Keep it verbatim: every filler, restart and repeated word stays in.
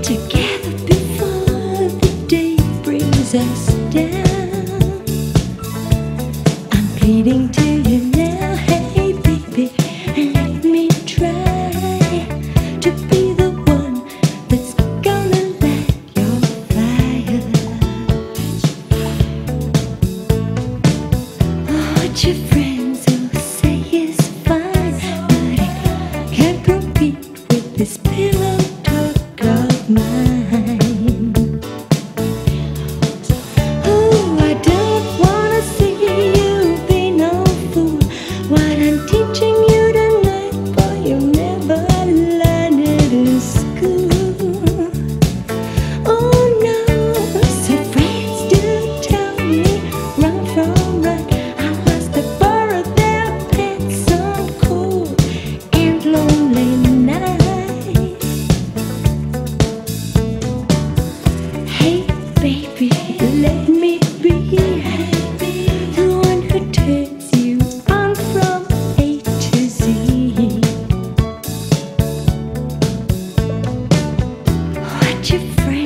together before the day brings us down. I'm pleading to you now, hey baby, and let me try to be the one that's gonna light your fire. Oh, what your friends will say is fine, but it can't compete with this pillow talk of mine. Oh, I don't wanna see you be no fool. What I'm teaching you tonight, boy, you never learned it in school. Oh no, so friends do tell me wrong from right. I must have borrowed their pets on cold and lonely nights. Hey baby, let me be the one who turns you on from A to Z. What your friends